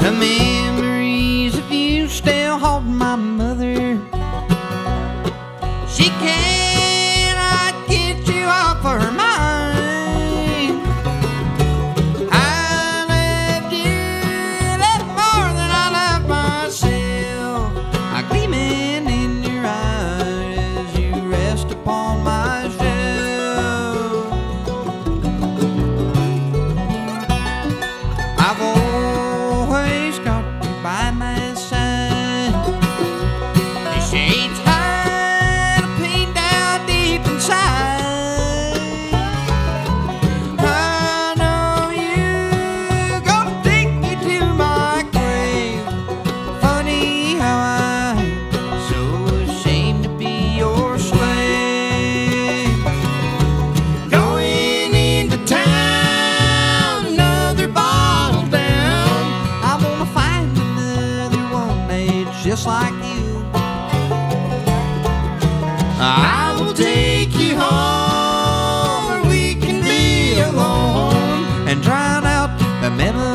The memories of you still hold my mother. She cannot get you off her mind. I loved you a little more than I loved myself. I gleaming in your eyes as you rest upon my shelf. I've always got you by my side. The shades hide a pain down deep inside. I know you're gonna take me to my grave. Funny how I'm so ashamed to be your slave. Going into town, another bottle down. I'm gonna find another one that's just like you. I will take you home where we can be alone and drown out the memories